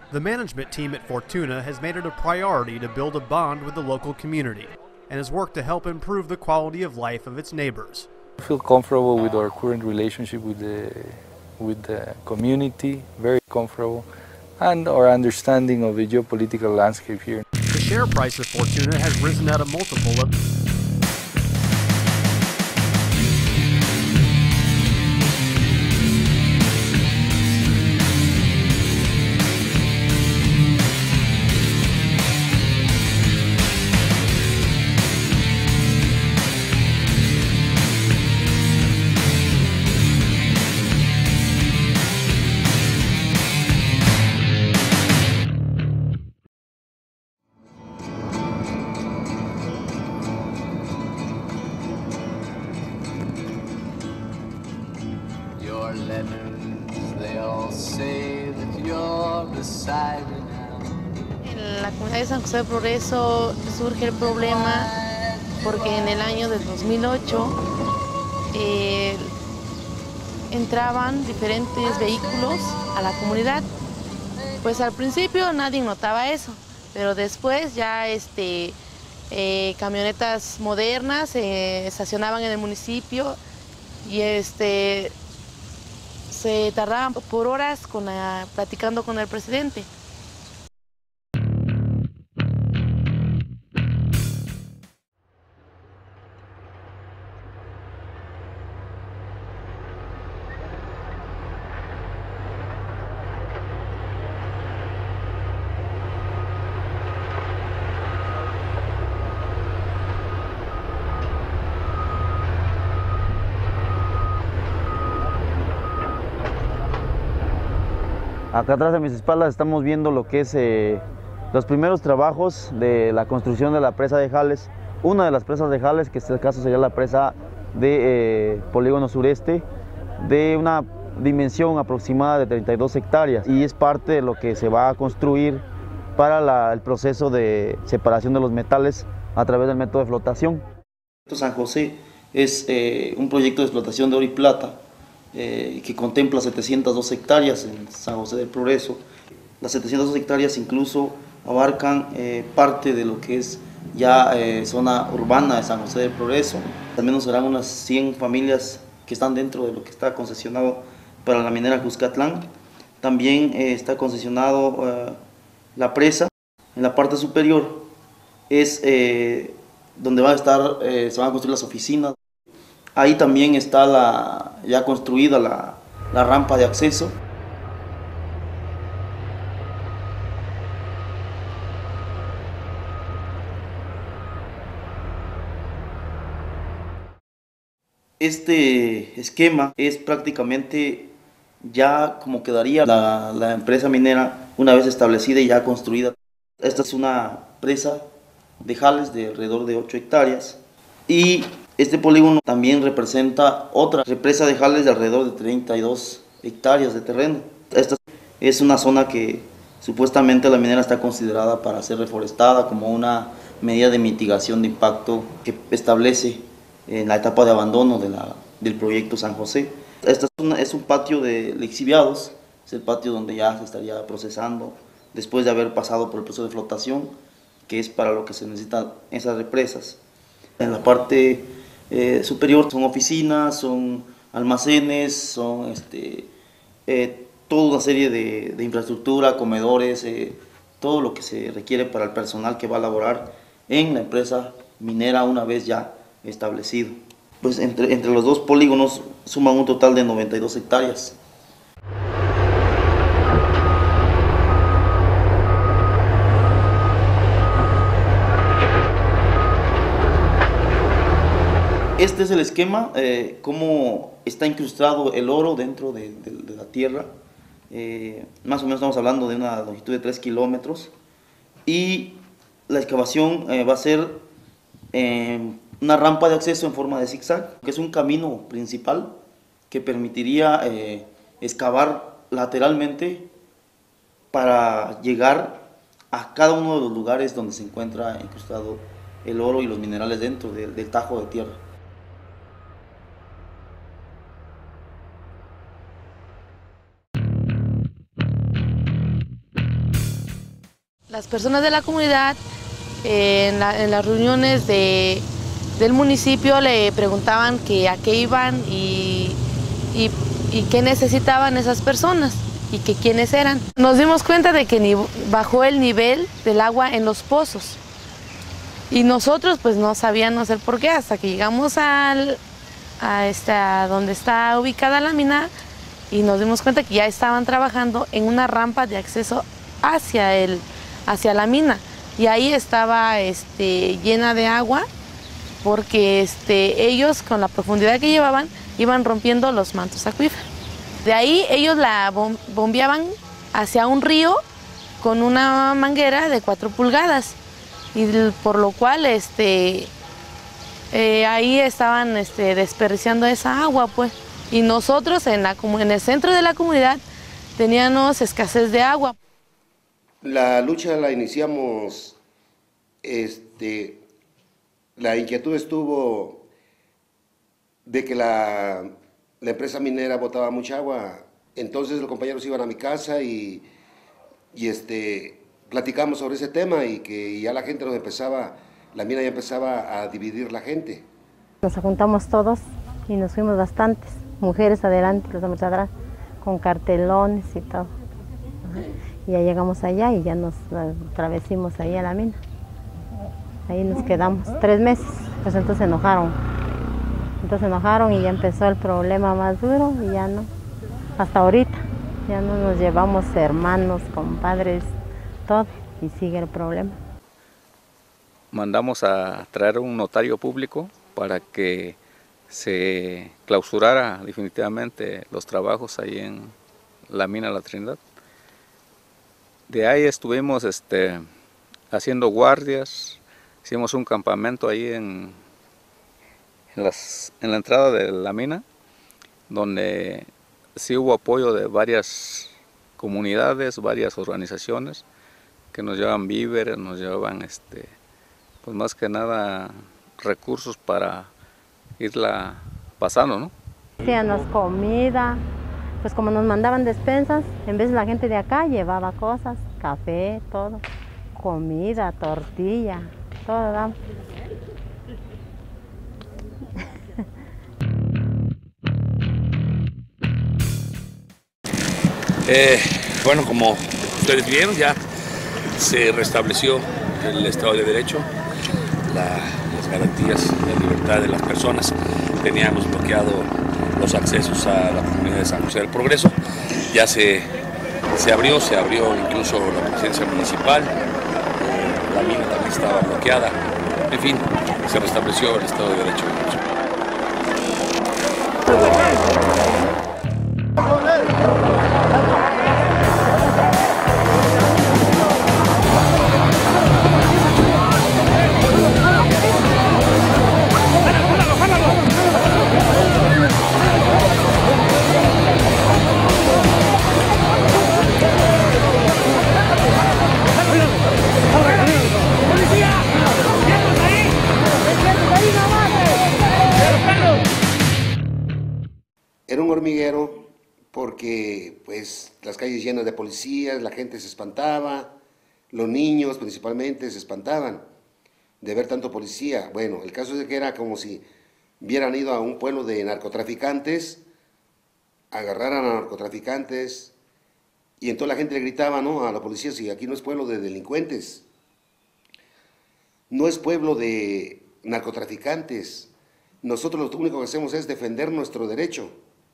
The management team at Fortuna has made it a priority to build a bond with the local community and has worked to help improve the quality of life of its neighbors. I feel comfortable with our current relationship with the community, very comfortable, and our understanding of the geopolitical landscape here. The share price of Fortuna has risen at a multiple of your letters, they all say that you're beside me now. En la comunidad de San José del Progreso surge el problema porque en el año del 2008 entraban diferentes vehículos a la comunidad. Pues al principio nadie notaba eso, pero después ya camionetas modernas se estacionaban en el municipio y se tardaban por horas platicando con el presidente. Acá atrás de mis espaldas estamos viendo lo que es los primeros trabajos de la construcción de la presa de Jales. Una de las presas de Jales, que en este caso sería la presa de Polígono Sureste, de una dimensión aproximada de 32 hectáreas. Y es parte de lo que se va a construir para el proceso de separación de los metales a través del método de flotación. San José es un proyecto de explotación de oro y plata que contempla 702 hectáreas en San José del Progreso. Las 702 hectáreas incluso abarcan parte de lo que es ya zona urbana de San José del Progreso. Al menos serán unas 100 familias que están dentro de lo que está concesionado para la minera Cuscatlán. También está concesionado la presa. En la parte superior es donde se van a construir las oficinas. Ahí también está ya construida la rampa de acceso. Este esquema es prácticamente ya como quedaría la empresa minera una vez establecida y ya construida. Esta es una presa de Jales de alrededor de 8 hectáreas y este polígono también representa otra represa de Jales de alrededor de 32 hectáreas de terreno. Esta es una zona que supuestamente la minera está considerada para ser reforestada como una medida de mitigación de impacto que establece en la etapa de abandono del proyecto San José. Este es un patio de lixiviados, es el patio donde ya se estaría procesando después de haber pasado por el proceso de flotación, que es para lo que se necesitan esas represas. En la parte superior son oficinas, son almacenes, son toda una serie de infraestructura, comedores, todo lo que se requiere para el personal que va a laborar en la empresa minera una vez ya establecido. Pues entre los dos polígonos suman un total de 92 hectáreas. Este es el esquema, cómo está incrustado el oro dentro de la tierra. Más o menos estamos hablando de una longitud de 3 kilómetros. Y la excavación va a ser una rampa de acceso en forma de zigzag, que es un camino principal que permitiría excavar lateralmente para llegar a cada uno de los lugares donde se encuentra incrustado el oro y los minerales dentro del tajo de tierra. Las personas de la comunidad en las reuniones del municipio le preguntaban que a qué iban y qué necesitaban esas personas y que quiénes eran. Nos dimos cuenta de que bajó el nivel del agua en los pozos y nosotros pues no sabíamos el por qué hasta que llegamos a donde está ubicada la mina y nos dimos cuenta que ya estaban trabajando en una rampa de acceso hacia la mina y ahí estaba llena de agua porque ellos con la profundidad que llevaban iban rompiendo los mantos acuíferos. De ahí ellos la bombeaban hacia un río con una manguera de 4 pulgadas y por lo cual ahí estaban desperdiciando esa agua pues. Y nosotros en el centro de la comunidad teníamos escasez de agua. La lucha la iniciamos, la inquietud estuvo de que la empresa minera botaba mucha agua, entonces los compañeros iban a mi casa y platicamos sobre ese tema y que ya la gente la mina ya empezaba a dividir la gente. Nos juntamos todos y nos fuimos bastantes, mujeres adelante, los hombres atrás, con cartelones y todo. Y ya llegamos allá y ya nos atravesamos ahí a la mina. Ahí nos quedamos 3 meses, pues entonces se enojaron. Y ya empezó el problema más duro y ya no, hasta ahorita, ya no nos llevamos hermanos, compadres, todo, y sigue el problema. Mandamos a traer un notario público para que se clausurara definitivamente los trabajos ahí en la mina La Trinidad. De ahí estuvimos haciendo guardias, hicimos un campamento ahí en la entrada de la mina, donde sí hubo apoyo de varias comunidades, varias organizaciones que nos llevaban víveres, nos llevaban pues más que nada recursos para irla pasando, ¿no? Hacíamos comida, pues como nos mandaban despensas, en vez de la gente de acá llevaba cosas, café, todo, comida, tortilla, todo damos. Bueno, como ustedes vieron, ya se restableció el Estado de Derecho, las garantías de libertad de las personas. Teníamos bloqueado los accesos a la comunidad de San José del Progreso. Ya se abrió incluso la presidencia municipal, la mina también estaba bloqueada. En fin, se restableció el Estado de Derecho. Era un hormiguero porque pues las calles llenas de policías, la gente se espantaba, los niños principalmente se espantaban de ver tanto policía. Bueno, el caso es que era como si hubieran ido a un pueblo de narcotraficantes, agarraran a narcotraficantes y entonces la gente le gritaba, ¿no?, a la policía, si aquí no es pueblo de delincuentes, no es pueblo de narcotraficantes. Nosotros lo único que hacemos es defender nuestro derecho,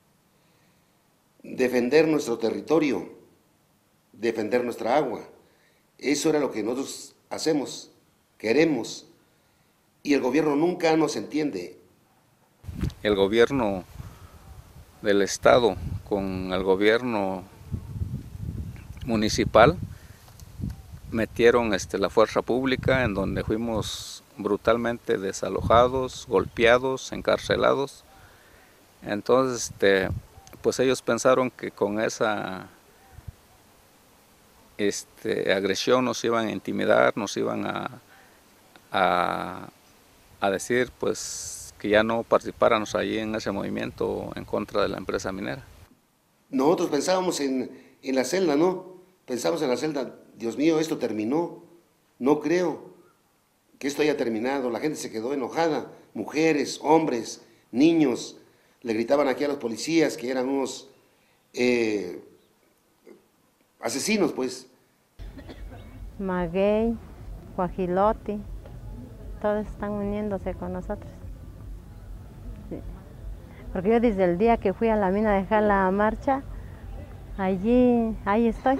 defender nuestro territorio, defender nuestra agua. Eso era lo que nosotros hacemos, queremos, y el gobierno nunca nos entiende. El gobierno del estado con el gobierno municipal metieron la fuerza pública, en donde fuimos brutalmente desalojados, golpeados, encarcelados. Entonces pues ellos pensaron que con esa agresión nos iban a intimidar, nos iban a decir pues que ya no participáramos allí en ese movimiento en contra de la empresa minera. Nosotros pensábamos en la celda, ¿no? Pensamos en la celda, Dios mío, esto terminó. No creo que esto haya terminado. La gente se quedó enojada, mujeres, hombres, niños, le gritaban aquí a los policías que eran unos asesinos, pues. Maguey, Guajilote, todos están uniéndose con nosotros. Sí. Porque yo desde el día que fui a la mina a dejar la marcha, ahí estoy.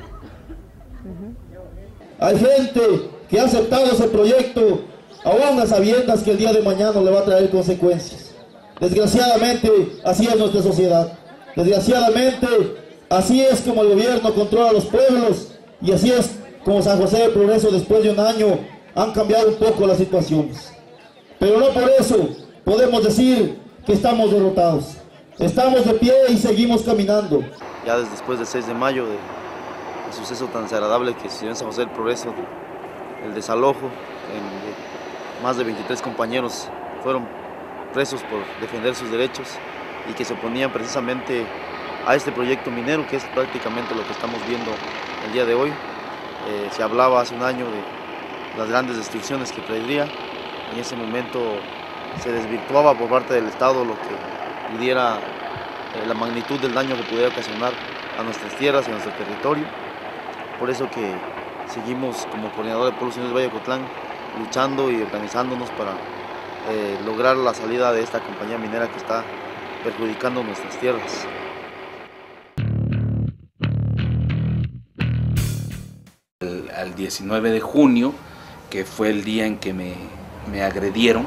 Hay gente que ha aceptado ese proyecto aún a sabiendas que el día de mañana le va a traer consecuencias. Desgraciadamente, así es nuestra sociedad. Desgraciadamente, así es como el gobierno controla a los pueblos y así es como San José del Progreso después de un año han cambiado un poco las situaciones. Pero no por eso podemos decir que estamos derrotados. Estamos de pie y seguimos caminando. Ya después del 6 de mayo, del suceso tan desagradable que sucedió en San José del Progreso, el desalojo, más de 23 compañeros fueron presos por defender sus derechos y que se oponían precisamente a este proyecto minero, que es prácticamente lo que estamos viendo el día de hoy. Se hablaba hace un año de las grandes destrucciones que traería. En ese momento se desvirtuaba por parte del Estado lo que pudiera, la magnitud del daño que pudiera ocasionar a nuestras tierras y a nuestro territorio. Por eso que seguimos como coordinador de Pueblos Unidos de Valle de Ocotlán luchando y organizándonos para lograr la salida de esta compañía minera que está perjudicando nuestras tierras. Al 19 de junio, que fue el día en que me agredieron,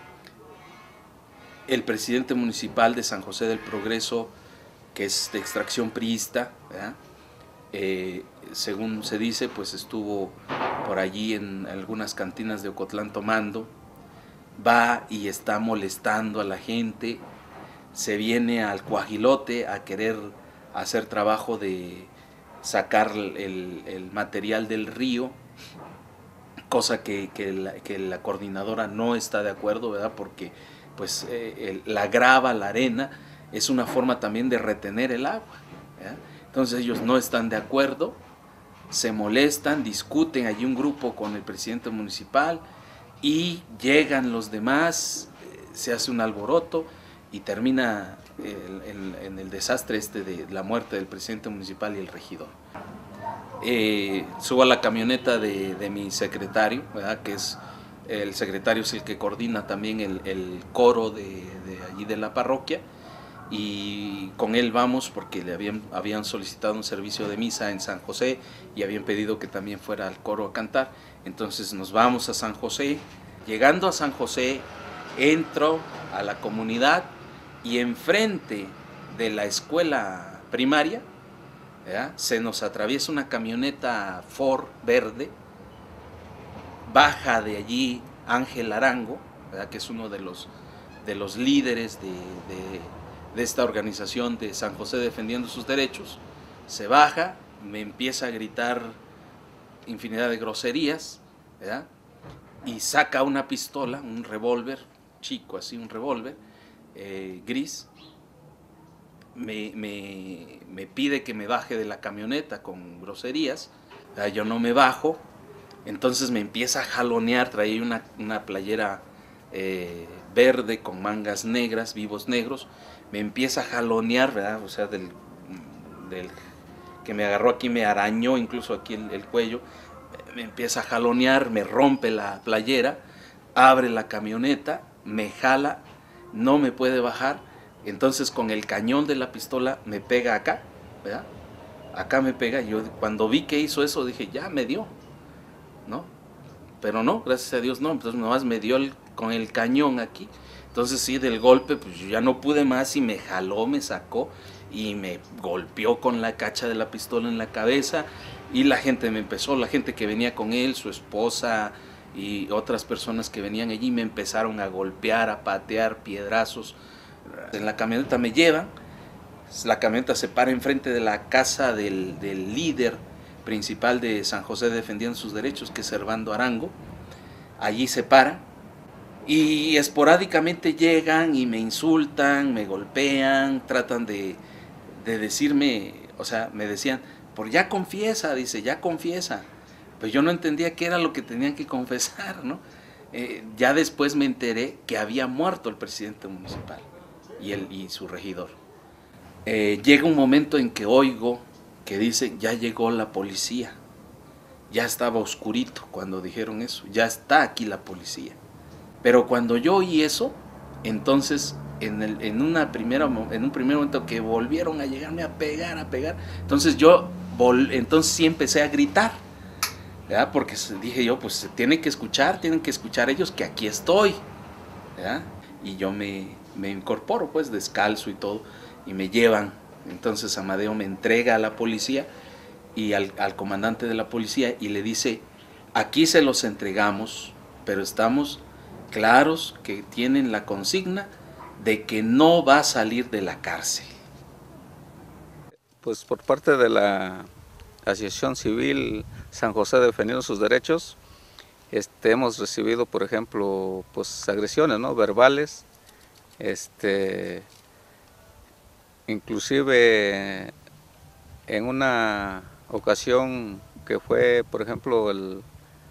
el presidente municipal de San José del Progreso, que es de extracción priista, ¿verdad? Según se dice, pues estuvo por allí en algunas cantinas de Ocotlán tomando, va y está molestando a la gente, se viene al Guajilote a querer hacer trabajo de sacar el material del río, cosa que la coordinadora no está de acuerdo, ¿verdad? Porque pues la grava, la arena, es una forma también de retener el agua, ¿verdad? Entonces ellos no están de acuerdo, se molestan, discuten allí un grupo con el presidente municipal y llegan los demás, se hace un alboroto y termina en el desastre de la muerte del presidente municipal y el regidor. Subo a la camioneta de mi secretario, ¿verdad? Que es el secretario, es el que coordina también el coro de allí de la parroquia, y con él vamos porque le habían solicitado un servicio de misa en San José y habían pedido que también fuera al coro a cantar. Entonces nos vamos a San José. Llegando a San José, entro a la comunidad y enfrente de la escuela primaria, ¿verdad?, se nos atraviesa una camioneta Ford verde, baja de allí Ángel Arango, ¿verdad?, que es uno de los líderes de esta organización de San José defendiendo sus derechos. Se baja, me empieza a gritar infinidad de groserías, ¿verdad?, y saca una pistola, un revólver chico, así un revólver gris. Me pide que me baje de la camioneta con groserías. Yo no me bajo, entonces me empieza a jalonear. Traía una playera verde con mangas negras, vivos negros. Me empieza a jalonear, ¿verdad? O sea, del que me agarró aquí, me arañó incluso aquí el cuello. Me empieza a jalonear, me rompe la playera, abre la camioneta, me jala, no me puede bajar. Entonces con el cañón de la pistola me pega acá, ¿verdad? Acá me pega. Yo cuando vi que hizo eso dije, ya me dio, ¿no? Pero no, gracias a Dios no. Entonces nomás me dio con el cañón aquí. Entonces sí, del golpe pues yo ya no pude más y me jaló, me sacó y me golpeó con la cacha de la pistola en la cabeza. Y la gente la gente que venía con él, su esposa y otras personas que venían allí, me empezaron a golpear, a patear, piedrazos. En la camioneta me llevan, la camioneta se para enfrente de la casa del líder principal de San José defendiendo sus derechos, que es Servando Arango. Allí se para y esporádicamente llegan y me insultan, me golpean, tratan de decirme, o sea, me decían, por ya confiesa, dice, ya confiesa. Pues yo no entendía qué era lo que tenían que confesar, ¿no? Ya después me enteré que había muerto el presidente municipal y su regidor. Llega un momento en que oigo que dice, ya llegó la policía. Ya estaba oscurito cuando dijeron eso, ya está aquí la policía. Pero cuando yo oí eso, entonces en un primer momento que volvieron a llegarme a pegar, entonces entonces sí empecé a gritar, ¿verdad? Porque dije yo, pues tienen que escuchar ellos que aquí estoy, ¿verdad? Y yo me incorporo pues descalzo y todo, y me llevan. Entonces Amadeo me entrega a la policía y al comandante de la policía y le dice, aquí se los entregamos, pero estamos claros que tienen la consigna de que no va a salir de la cárcel. Pues por parte de la Asociación Civil San José Defendiendo sus Derechos, hemos recibido, por ejemplo, pues agresiones, ¿no? Verbales, inclusive en una ocasión que fue, por ejemplo, el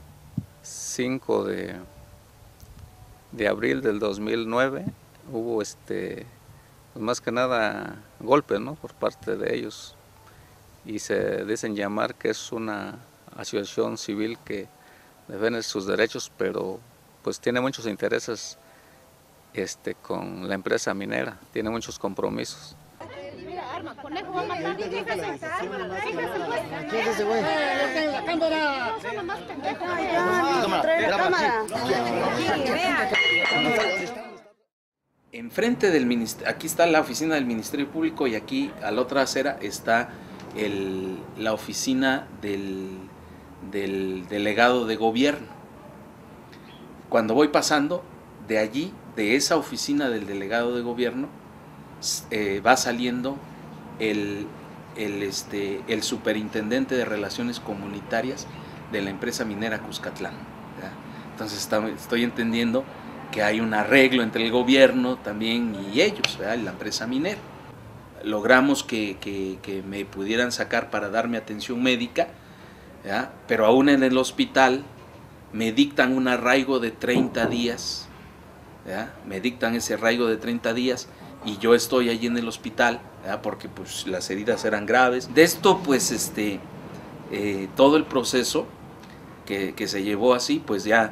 5 de abril del 2009, hubo pues más que nada golpes, ¿no? Por parte de ellos, y se dicen llamar que es una asociación civil que defiende sus derechos, pero pues tiene muchos intereses con la empresa minera, tiene muchos compromisos. Enfrente del ministerio, aquí está la oficina del Ministerio Público y aquí a la otra acera está la oficina del delegado de gobierno. Cuando voy pasando de allí, de esa oficina del delegado de gobierno, va saliendo el superintendente de Relaciones Comunitarias de la empresa minera Cuscatlán, ¿verdad? Entonces estoy entendiendo que hay un arreglo entre el gobierno también y ellos, ¿verdad? La empresa minera. Logramos que me pudieran sacar para darme atención médica, ¿verdad? Pero aún en el hospital me dictan un arraigo de 30 días, ¿verdad? Me dictan ese arraigo de 30 días y yo estoy allí en el hospital, ¿verdad? Porque pues las heridas eran graves. De esto pues todo el proceso que se llevó así, pues ya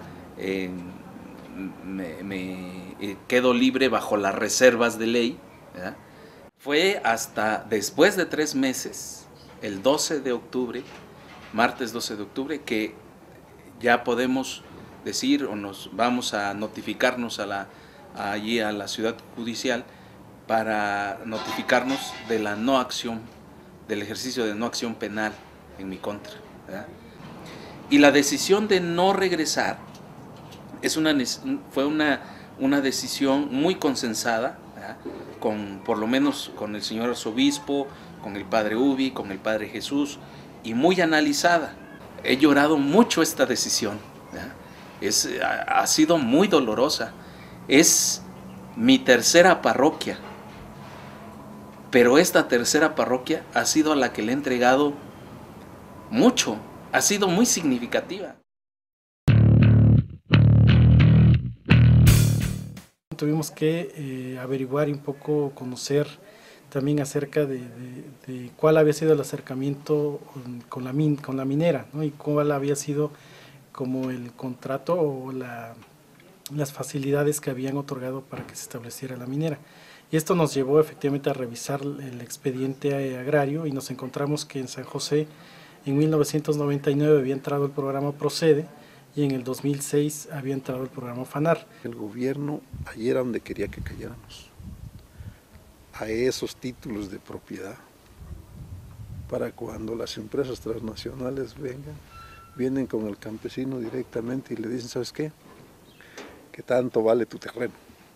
me quedo libre bajo las reservas de ley, ¿verdad? Fue hasta después de 3 meses, el 12 de octubre, martes 12 de octubre, que ya podemos decir o nos vamos a notificarnos allí a la ciudad judicial para notificarnos de la no acción, del ejercicio de no acción penal en mi contra, ¿verdad? Y la decisión de no regresar fue una decisión muy consensada, ¿verdad? Por lo menos con el señor arzobispo, con el padre Ubi, con el padre Jesús, y muy analizada. He llorado mucho esta decisión, ¿verdad? Ha sido muy dolorosa. Es mi tercera parroquia, pero esta tercera parroquia ha sido a la que le he entregado mucho, ha sido muy significativa. Tuvimos que averiguar y un poco conocer también acerca de cuál había sido el acercamiento con la minera, ¿no? Y cuál había sido como el contrato o las facilidades que habían otorgado para que se estableciera la minera. Y esto nos llevó efectivamente a revisar el expediente agrario y nos encontramos que en San José en 1999 había entrado el programa Procede y en el 2006 había entrado el programa FANAR. El gobierno allí era donde quería que cayéramos, a esos títulos de propiedad, para cuando las empresas transnacionales vienen con el campesino directamente y le dicen, ¿sabes qué? ¿Qué tanto vale tu terreno?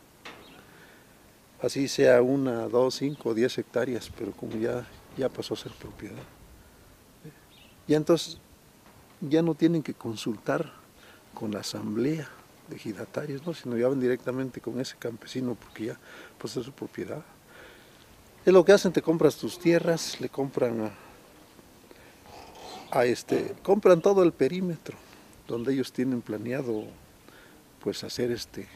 Así sea 1, 2, 5, 10 hectáreas, pero como ya pasó a ser propiedad. Y entonces ya no tienen que consultar con la asamblea de ejidatarios, ¿no? Sino ya van directamente con ese campesino porque ya pasó a su propiedad. Es lo que hacen, te compras tus tierras, le compran compran todo el perímetro donde ellos tienen planeado pues hacer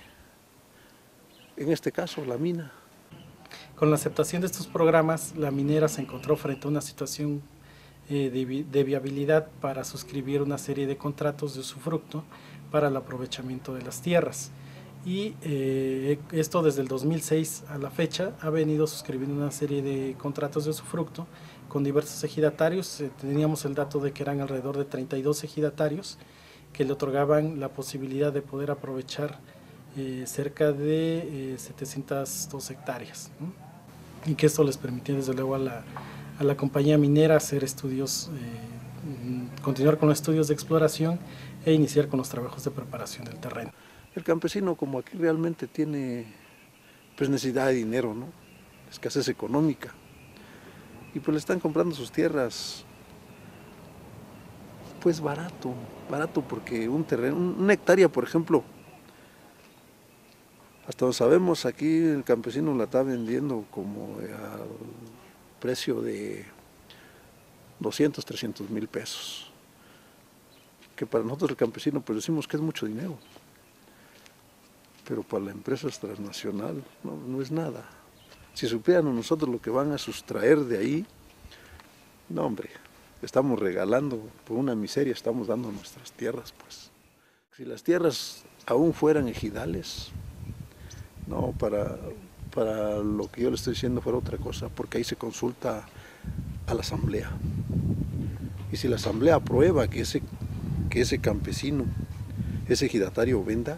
en este caso la mina. Con la aceptación de estos programas, la minera se encontró frente a una situación de viabilidad para suscribir una serie de contratos de usufructo para el aprovechamiento de las tierras. Y esto desde el 2006 a la fecha ha venido suscribiendo una serie de contratos de usufructo con diversos ejidatarios. Teníamos el dato de que eran alrededor de 32 ejidatarios que le otorgaban la posibilidad de poder aprovechar cerca de 702 hectáreas, ¿no? Y que esto les permitía desde luego a la compañía minera hacer estudios, continuar con los estudios de exploración e iniciar con los trabajos de preparación del terreno. El campesino, como aquí realmente tiene pues necesidad de dinero, ¿no? Escasez económica, y pues le están comprando sus tierras pues barato porque un terreno, una hectárea por ejemplo, hasta donde sabemos aquí el campesino la está vendiendo como al precio de 200, 300 mil pesos, que para nosotros el campesino pues decimos que es mucho dinero, pero para la empresa transnacional no es nada. Si supieran nosotros lo que van a sustraer de ahí, no hombre, estamos regalando por una miseria, estamos dando nuestras tierras pues. Si las tierras aún fueran ejidales, no, para lo que yo le estoy diciendo fuera otra cosa, porque ahí se consulta a la asamblea. Y si la asamblea aprueba que ese campesino, ese ejidatario venda,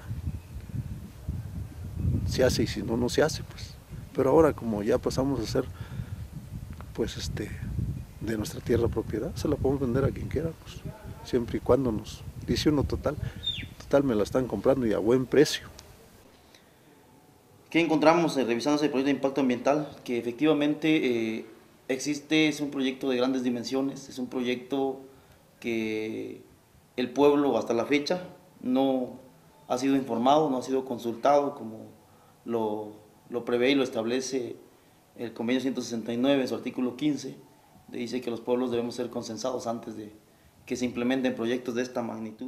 se hace, y si no, no se hace pues. Pero ahora como ya pasamos a ser pues de nuestra tierra propiedad, se la podemos vender a quien quiera pues, siempre y cuando nos dice uno total me la están comprando y a buen precio. ¿Qué encontramos revisando ese proyecto de impacto ambiental? Que efectivamente es un proyecto de grandes dimensiones, es un proyecto que el pueblo hasta la fecha no ha sido informado, no ha sido consultado como lo prevé y lo establece el convenio 169 en su artículo 15, dice que los pueblos debemos ser consensados antes de que se implementen proyectos de esta magnitud.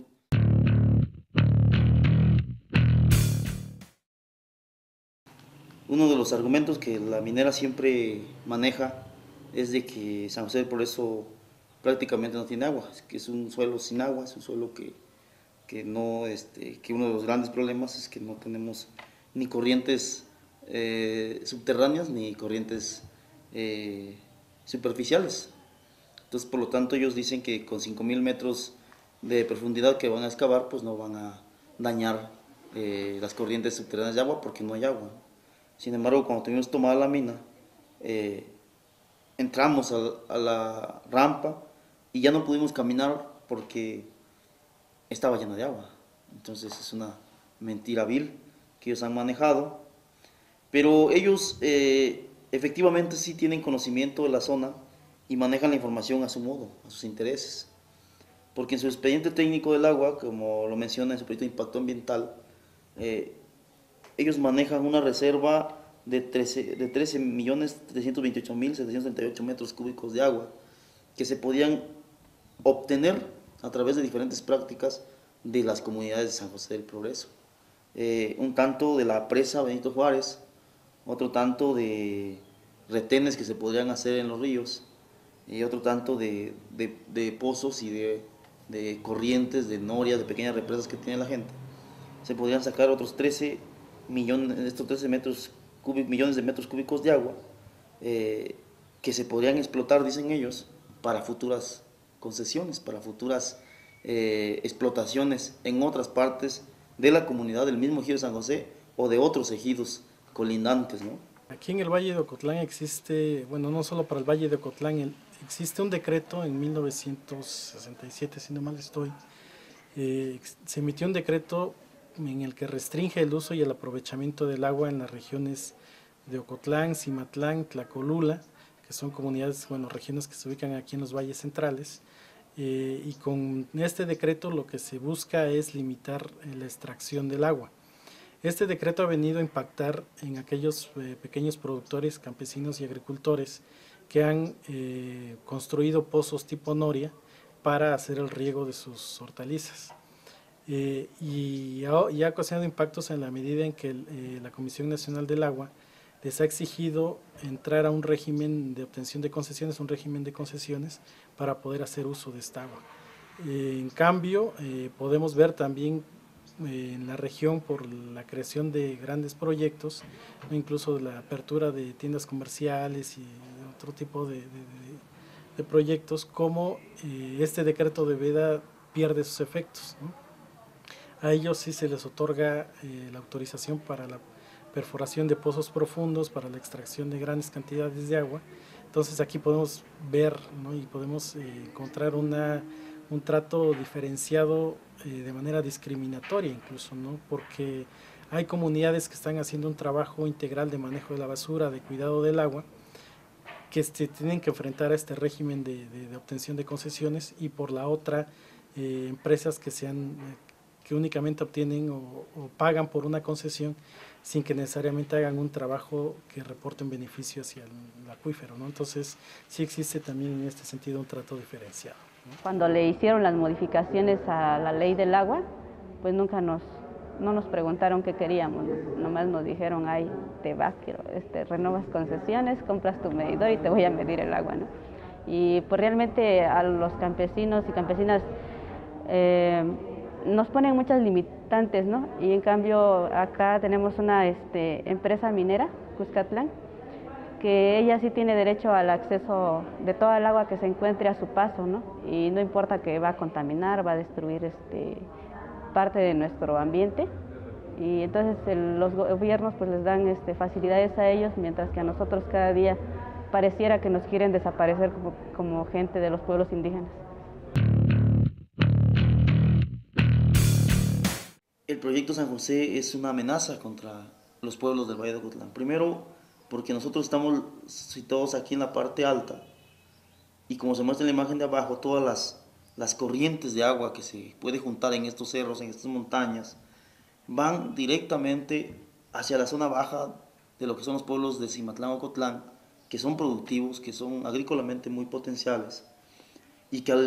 Uno de los argumentos que la minera siempre maneja es de que San José del Progreso prácticamente no tiene agua, que es un suelo sin agua, es un suelo que uno de los grandes problemas es que no tenemos ni corrientes subterráneas ni corrientes superficiales. Entonces, por lo tanto, ellos dicen que con 5.000 metros de profundidad que van a excavar, pues no van a dañar las corrientes subterráneas de agua porque no hay agua. Sin embargo, cuando tuvimos tomada la mina, entramos a la rampa y ya no pudimos caminar porque estaba llena de agua. Entonces es una mentira vil que ellos han manejado, pero ellos efectivamente sí tienen conocimiento de la zona y manejan la información a su modo, a sus intereses, porque en su expediente técnico del agua, como lo menciona en su proyecto de impacto ambiental, ellos manejan una reserva de 13.328.738 metros cúbicos de agua que se podían obtener a través de diferentes prácticas de las comunidades de San José del Progreso. Un tanto de la presa Benito Juárez, otro tanto de retenes que se podrían hacer en los ríos, y otro tanto de pozos y de corrientes, de norias, de pequeñas represas que tiene la gente. Se podrían sacar otros 13 millones de metros cúbicos de agua que se podrían explotar, dicen ellos, para futuras concesiones, para futuras explotaciones en otras partes de la comunidad del mismo ejido de San José o de otros ejidos colindantes, ¿no? Aquí en el Valle de Ocotlán existe, bueno, no solo para el Valle de Ocotlán, existe un decreto en 1967, si no mal estoy, se emitió un decreto en el que restringe el uso y el aprovechamiento del agua en las regiones de Ocotlán, Cimatlán, Tlacolula, que son comunidades, bueno, regiones que se ubican aquí en los valles centrales, y con este decreto lo que se busca es limitar la extracción del agua. Este decreto ha venido a impactar en aquellos pequeños productores, campesinos y agricultores que han construido pozos tipo noria para hacer el riego de sus hortalizas. Y ha ocasionado impactos en la medida en que la Comisión Nacional del Agua les ha exigido entrar a un régimen de obtención de concesiones, para poder hacer uso de esta agua. En cambio, podemos ver también en la región, por la creación de grandes proyectos, incluso la apertura de tiendas comerciales y otro tipo de proyectos, como este decreto de veda pierde sus efectos, ¿no? A ellos sí se les otorga la autorización para la perforación de pozos profundos, para la extracción de grandes cantidades de agua. Entonces aquí podemos ver, ¿no? Y podemos encontrar un trato diferenciado de manera discriminatoria incluso, ¿no? Porque hay comunidades que están haciendo un trabajo integral de manejo de la basura, de cuidado del agua, que tienen que enfrentar a este régimen de obtención de concesiones, y por la otra empresas que únicamente obtienen o pagan por una concesión sin que necesariamente hagan un trabajo que reporte un beneficio hacia el acuífero, ¿no? Entonces sí existe también en este sentido un trato diferenciado, ¿no? Cuando le hicieron las modificaciones a la ley del agua, pues no nos preguntaron qué queríamos, nomás nos dijeron, ay, te vas, renovas concesiones, compras tu medidor y te voy a medir el agua, ¿no? Y pues realmente a los campesinos y campesinas nos ponen muchas limitantes, ¿no? Y en cambio acá tenemos una empresa minera, Cuscatlán, que ella sí tiene derecho al acceso de toda el agua que se encuentre a su paso, ¿no? Y no importa que va a contaminar, va a destruir parte de nuestro ambiente, y entonces los gobiernos pues les dan facilidades a ellos, mientras que a nosotros cada día pareciera que nos quieren desaparecer como gente de los pueblos indígenas. El proyecto San José es una amenaza contra los pueblos del Valle de Ocotlán. Primero, porque nosotros estamos situados aquí en la parte alta, y como se muestra en la imagen de abajo, todas las corrientes de agua que se puede juntar en estos cerros, en estas montañas, van directamente hacia la zona baja de lo que son los pueblos de Cimatlán, Ocotlán, que son productivos, que son agrícolamente muy potenciales, y que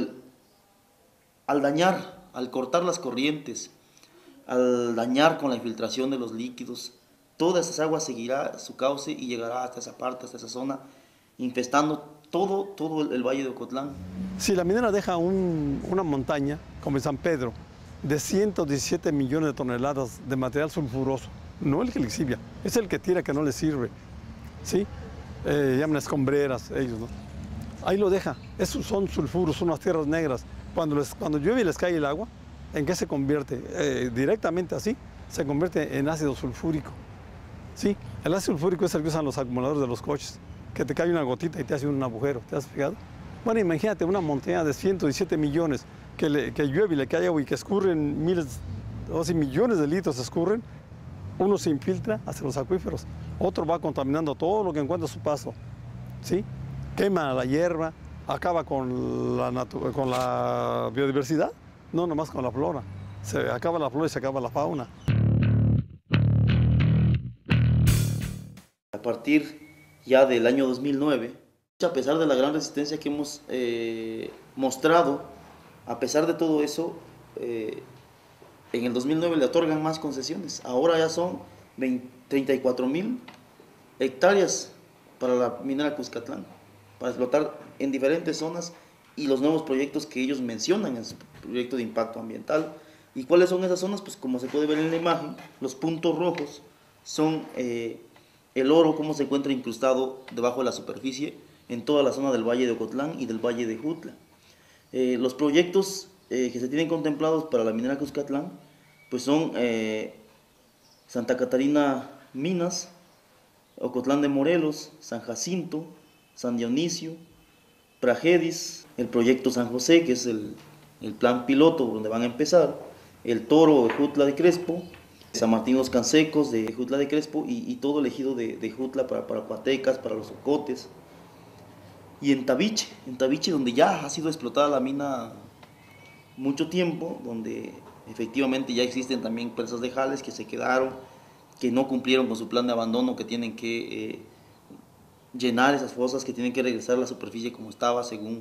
al cortar las corrientes, al dañar con la infiltración de los líquidos, toda esa agua seguirá su cauce y llegará hasta esa parte, hasta esa zona, infestando todo el Valle de Ocotlán. Si la minera deja una montaña, como en San Pedro, de 117 millones de toneladas de material sulfuroso, no el que le exhibia, es el que tira, que no le sirve, ¿sí? Llaman escombreras ellos, ¿no? Ahí lo deja. Esos son sulfuros, son unas tierras negras. Cuando llueve y les cae el agua, ¿en qué se convierte? Directamente así, se convierte en ácido sulfúrico, ¿sí? El ácido sulfúrico es el que usan los acumuladores de los coches, que te cae una gotita y te hace un agujero, ¿te has fijado? Bueno, imagínate una montaña de 117 millones que llueve y le cae agua y que escurren millones de litros escurren. Uno se infiltra hacia los acuíferos, otro va contaminando todo lo que encuentra a su paso, ¿sí? Quema la hierba, acaba con la biodiversidad, no nomás con la flora. Se acaba la flora y se acaba la fauna. A partir ya del año 2009, a pesar de la gran resistencia que hemos mostrado, a pesar de todo eso, en el 2009 le otorgan más concesiones. Ahora ya son 34.000 hectáreas para la minera Cuscatlán, para explotar en diferentes zonas, y los nuevos proyectos que ellos mencionan en su proyecto de impacto ambiental. ¿Y cuáles son esas zonas? Pues como se puede ver en la imagen, los puntos rojos son el oro, cómo se encuentra incrustado debajo de la superficie en toda la zona del Valle de Ocotlán y del Valle de Jutla. Los proyectos que se tienen contemplados para la minera Cuscatlán pues son Santa Catarina Minas, Ocotlán de Morelos, San Jacinto, San Dionisio, Pragedis, el proyecto San José, que es el plan piloto donde van a empezar, el Toro de Jutla de Crespo, San Martín Los Cansecos de Jutla de Crespo y todo el ejido de Jutla para Cuatecas, para los Ocotes. Y en Tabiche donde ya ha sido explotada la mina mucho tiempo, donde efectivamente ya existen también presas de Jales que se quedaron, que no cumplieron con su plan de abandono, que tienen que llenar esas fosas, que tienen que regresar a la superficie como estaba según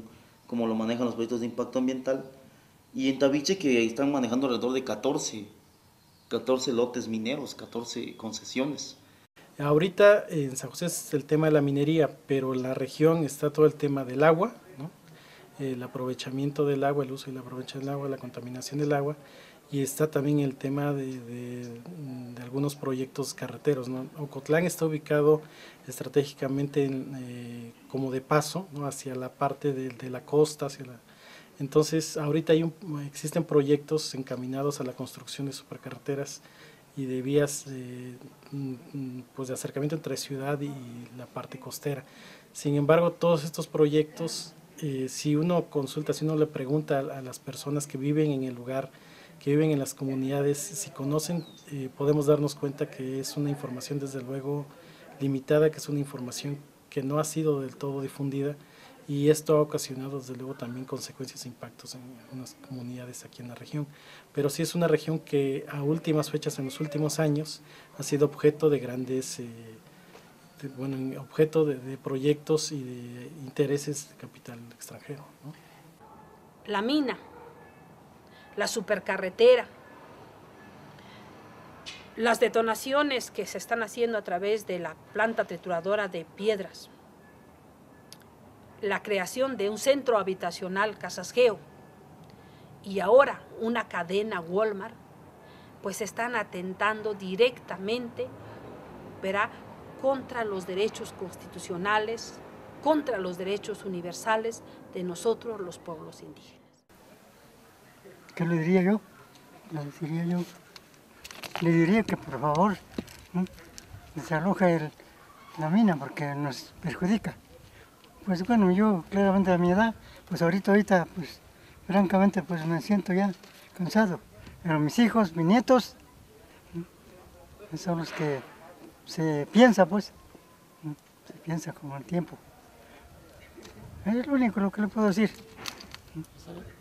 como lo manejan los proyectos de impacto ambiental, y en Tabiche que están manejando alrededor de 14 lotes mineros, 14 concesiones. Ahorita en San José es el tema de la minería, pero en la región está todo el tema del agua, ¿no? El aprovechamiento del agua, el uso y el aprovechamiento del agua, la contaminación del agua, y está también el tema de algunos proyectos carreteros, ¿no? Ocotlán está ubicado estratégicamente como de paso, ¿no? Hacia la parte de la costa, entonces ahorita existen proyectos encaminados a la construcción de supercarreteras y de vías pues de acercamiento entre ciudad y la parte costera. Sin embargo, todos estos proyectos, si uno consulta, si uno le pregunta a las personas que viven en el lugar, que viven en las comunidades, si conocen, podemos darnos cuenta que es una información desde luego limitada, que es una información que no ha sido del todo difundida, y esto ha ocasionado desde luego también consecuencias e impactos en algunas comunidades aquí en la región. Pero sí es una región que a últimas fechas, en los últimos años, ha sido objeto de grandes, objeto de proyectos y de intereses de capital extranjero, ¿no? La mina, la supercarretera, las detonaciones que se están haciendo a través de la planta trituradora de piedras, la creación de un centro habitacional Casas Geo y ahora una cadena Walmart, pues están atentando directamente, verá, contra los derechos constitucionales, contra los derechos universales de nosotros los pueblos indígenas. ¿Qué le diría yo? Le diría que por favor desaloje la mina porque nos perjudica. Pues bueno, yo claramente a mi edad, pues ahorita pues francamente pues me siento ya cansado. Pero mis hijos, mis nietos, son los que se piensa pues, se piensa con el tiempo. Es lo único lo que le puedo decir.